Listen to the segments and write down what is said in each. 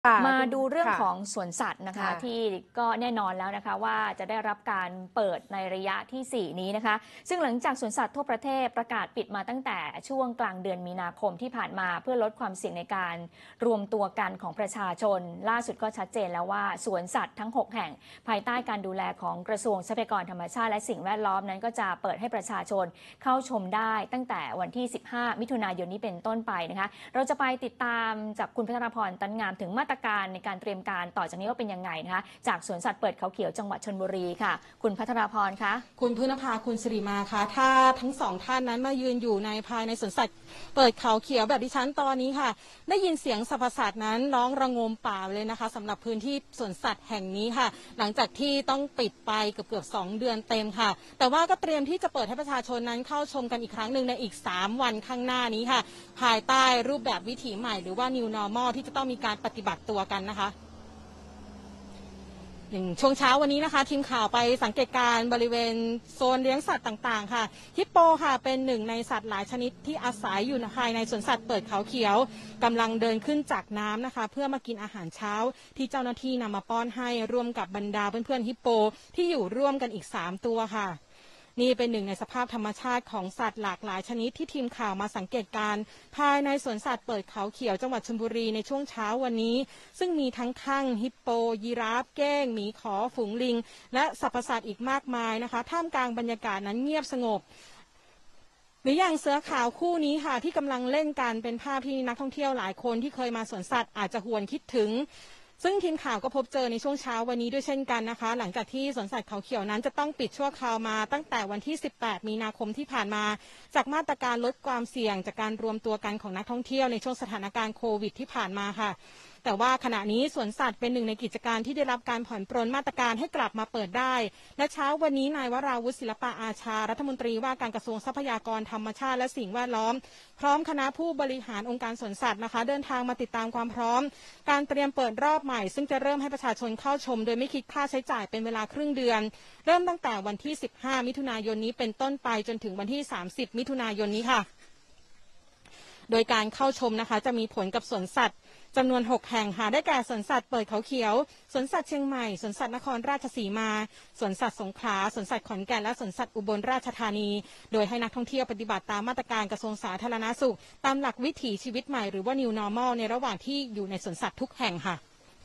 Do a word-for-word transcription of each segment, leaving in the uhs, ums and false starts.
มาดูเรื่องของสวนสัตว์นะคะที่ก็แน่นอนแล้วนะคะว่าจะได้รับการเปิดในระยะที่สี่นี้นะคะซึ่งหลังจากสวนสัตว์ทั่วประเทศประกาศปิดมาตั้งแต่ช่วงกลางเดือนมีนาคมที่ผ่านมาเพื่อลดความเสี่ยงในการรวมตัวกันของประชาชนล่าสุดก็ชัดเจนแล้วว่าสวนสัตว์ทั้งหกแห่งภายใต้การดูแลของกระทรวงทรัพยากรธรรมชาติและสิ่งแวดล้อมนั้นก็จะเปิดให้ประชาชนเข้าชมได้ตั้งแต่วันที่สิบห้ามิถุนายนนี้เป็นต้นไปนะคะเราจะไปติดตามจากคุณพัฒนพรตันงามถึงมาตรการในการเตรียมการต่อจากนี้ว่าเป็นยังไงนะคะจากสวนสัตว์เปิดเขาเขียวจังหวัดชลบุรีค่ะคุณพัฒนาพรคะคุณพื้นภาคุณสิริมาคะถ้าทั้งสองท่านนั้นมายืนอยู่ในภายในสวนสัตว์เปิดเขาเขียวแบบดิฉันตอนนี้ค่ะได้ยินเสียงสรรพสัตว์นั้นร้องระงมป่าเลยนะคะสำหรับพื้นที่สวนสัตว์แห่งนี้ค่ะหลังจากที่ต้องปิดไปเกือบเกือบสองเดือนเต็มค่ะแต่ว่าก็เตรียมที่จะเปิดให้ประชาชนนั้นเข้าชมกันอีกครั้งหนึ่งในอีกสามวันข้างหน้านี้ค่ะภายใต้รูปแบบวิถีใหม่หรือว่า New Normal ที่จะต้องมีการปฏิบัติตัวกันนะคะอย่างช่วงเช้าวันนี้นะคะทีมข่าวไปสังเกตการบริเวณโซนเลี้ยงสัตว์ต่างๆค่ะฮิปโปค่ะเป็นหนึ่งในสัตว์หลายชนิดที่อาศัยอยู่ภายในสวนสัตว์เปิดเขาเขียวกำลังเดินขึ้นจากน้ำนะคะเพื่อมากินอาหารเช้าที่เจ้าหน้าที่นำมาป้อนให้ร่วมกับบรรดาเพื่อนๆฮิปโปที่อยู่ร่วมกันอีกสามตัวค่ะนี่เป็นหนึ่งในสภาพธรรมชาติของสัตว์หลากหลายชนิดที่ทีมข่าวมาสังเกตการภายในสวนสัตว์เปิดเขาเขียวจังหวัดชลบุรีในช่วงเช้าวันนี้ซึ่งมีทั้งคั่งฮิปโปยีราฟเก้งหมีขอฝูงลิงและสรรพสัตว์อีกมากมายนะคะท่ามกลางบรรยากาศนั้นเงียบสงบหรืออย่างเสือขาวคู่นี้ค่ะที่กำลังเล่นกันเป็นภาพที่นักท่องเที่ยวหลายคนที่เคยมาสวนสัตว์อาจจะหวนคิดถึงซึ่งทีมข่าวก็พบเจอในช่วงเช้าวันนี้ด้วยเช่นกันนะคะหลังจากที่สวนสัตว์เขาเขียวนั้นจะต้องปิดชั่วคราวมาตั้งแต่วันที่สิบแปดมีนาคมที่ผ่านมาจากมาตรการลดความเสี่ยงจากการรวมตัวกันของนักท่องเที่ยวในช่วงสถานการณ์โควิดที่ผ่านมาค่ะแต่ว่าขณะนี้สวนสัตว์เป็นหนึ่งในกิจการที่ได้รับการผ่อนปรนมาตรการให้กลับมาเปิดได้และเช้าวันนี้นายวราวุฒิศิลปะอาชารัฐมนตรีว่าการกระทรวงทรัพยากรธรรมชาติและสิ่งแวดล้อมพร้อมคณะผู้บริหารองค์การสวนสัตว์นะคะเดินทางมาติดตามความพร้อมการเตรียมเปิดรอบใหม่ซึ่งจะเริ่มให้ประชาชนเข้าชมโดยไม่คิดค่าใช้จ่ายเป็นเวลาครึ่งเดือนเริ่มตั้งแต่วันที่สิบห้ามิถุนายนนี้เป็นต้นไปจนถึงวันที่สามสิบมิถุนายนนี้ค่ะโดยการเข้าชมนะคะจะมีผลกับสวนสัตว์จำนวนหกแห่งค่ะได้แก่สวนสัตว์เปิดเขาเขียวสวนสัตว์เชียงใหม่สวนสัตว์นครราชสีมาสวนสัตว์สงขลาสวนสัตว์ขอนแก่นและสวนสัตว์อุบลราชธานีโดยให้นักท่องเที่ยวปฏิบัติตามมาตรการกระทรวงสาธารณสุขตามหลักวิถีชีวิตใหม่หรือว่า New Normal ในระหว่างที่อยู่ในสวนสัตว์ทุกแห่งค่ะ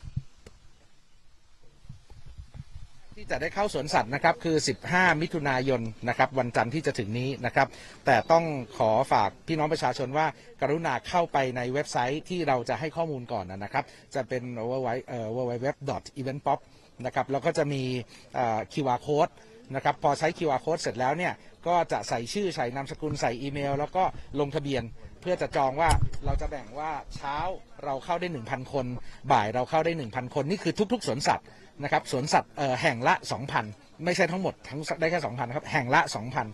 ที่จะได้เข้าสวนสัตว์นะครับคือสิบห้ามิถุนายนนะครับวันจันทร์ที่จะถึงนี้นะครับแต่ต้องขอฝากพี่น้องประชาชนว่ากรุณาเข้าไปในเว็บไซต์ที่เราจะให้ข้อมูลก่อนนะครับจะเป็น ดับเบิลยู ดับเบิลยู ดับเบิลยู ดับเบิลยู ดอท อีเวนต์ป๊อป นะครับแล้วก็จะมี คิว อาร์ Code นะครับพอใช้ คิว อาร์ Code เสร็จแล้วเนี่ยก็จะใส่ชื่อใส่นามสกุลใส่อีเมลแล้วก็ลงทะเบียนเพื่อจะจองว่าเราจะแบ่งว่าเช้าเราเข้าได้ หนึ่งพัน คนบ่ายเราเข้าได้ หนึ่งพัน คนนี่คือทุกๆสวนสัตว์นะครับสวนสัตว์แห่งละ สองพัน ไม่ใช่ทั้งหมดทั้งได้แค่ สองพัน ครับแห่งละ สองพัน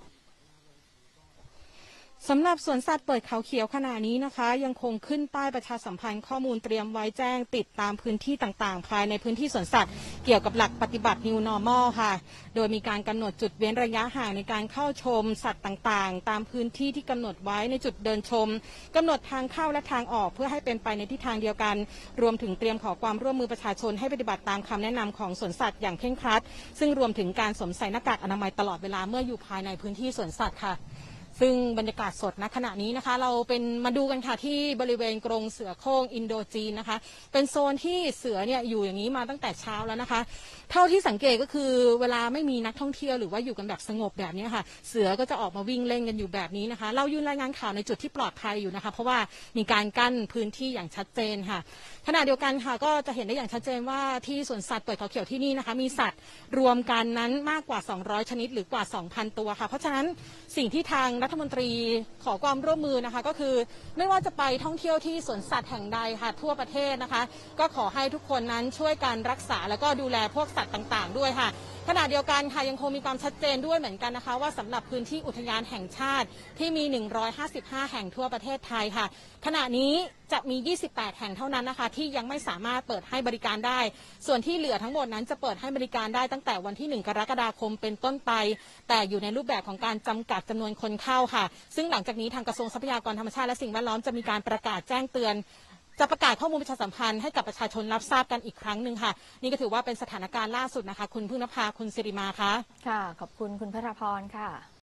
สำหรับสวนสัตว์เปิดเขาเขียวขณะนี้นะคะยังคงขึ้นป้ายประชาสัมพันธ์ข้อมูลเตรียมไว้แจ้งติดตามพื้นที่ต่างๆภายในพื้นที่สวนสัตว์เกี่ยวกับหลักปฏิบัติ New Normal ค่ะโดยมีการกำหนดจุดเว้นระยะห่างในการเข้าชมสัตว์ต่างๆตามพื้นที่ที่กำหนดไว้ในจุดเดินชมกำหนดทางเข้าและทางออกเพื่อให้เป็นไปในทิศทางเดียวกันรวมถึงเตรียมขอความร่วมมือประชาชนให้ปฏิบัติตามคำแนะนำของสวนสัตว์อย่างเคร่งครัดซึ่งรวมถึงการสวมใส่หน้ากากอนามัยตลอดเวลาเมื่ออยู่ภายในพื้นที่สวนสัตว์ค่ะซึ่งบรรยากาศสดณขณะนี้นะคะเราเป็นมาดูกันค่ะที่บริเวณกรงเสือโคร่งอินโดจีนนะคะเป็นโซนที่เสือเนี่ยอยู่อย่างนี้มาตั้งแต่เช้าแล้วนะคะเท่าที่สังเกตก็คือเวลาไม่มีนักท่องเที่ยวหรือว่าอยู่กันแบบสงบแบบนี้ค่ะเสือก็จะออกมาวิ่งเล่นกันอยู่แบบนี้นะคะเรายืนรายงานข่าวในจุดที่ปลอดภัยอยู่นะคะเพราะว่ามีการกั้นพื้นที่อย่างชัดเจนค่ะขณะเดียวกันค่ะก็จะเห็นได้อย่างชัดเจนว่าที่สวนสัตว์เปิดเขาเขียวที่นี่นะคะมีสัตว์รวมกันนั้นมากกว่าสองร้อยชนิดหรือกว่า สองพัน ตัวค่ะเพราะฉะนั้นสิ่งที่ทางรัฐมนตรีขอความร่วมมือนะคะก็คือไม่ว่าจะไปท่องเที่ยวที่สวนสัตว์แห่งใดค่ะทั่วประเทศนะคะก็ขอให้ทุกคนนั้นช่วยกันรักษาแล้วก็ดูแลพวกสัตว์ต่างๆด้วยค่ะขณะเดียวกันค่ะยังคงมีความชัดเจนด้วยเหมือนกันนะคะว่าสำหรับพื้นที่อุทยานแห่งชาติที่มีหนึ่งร้อยห้าสิบห้าแห่งทั่วประเทศไทยค่ะขณะนี้จะมียี่สิบแปดแห่งเท่านั้นนะคะที่ยังไม่สามารถเปิดให้บริการได้ส่วนที่เหลือทั้งหมดนั้นจะเปิดให้บริการได้ตั้งแต่วันที่หนึ่งกรกฎาคมเป็นต้นไปแต่อยู่ในรูปแบบของการจำกัดจำนวนคนเข้าค่ะซึ่งหลังจากนี้ทางกระทรวงทรัพยากรธรรมชาติและสิ่งแวดล้อมจะมีการประกาศแจ้งเตือนจะประกาศข้อมูลประชาสัมพันธ์ให้กับประชาชนรับทราบกันอีกครั้งหนึ่งค่ะนี่ก็ถือว่าเป็นสถานการณ์ล่าสุดนะคะคุณพึ่งนภาคุณสิริมาคะค่ะขอบคุณคุณพระพรค่ะ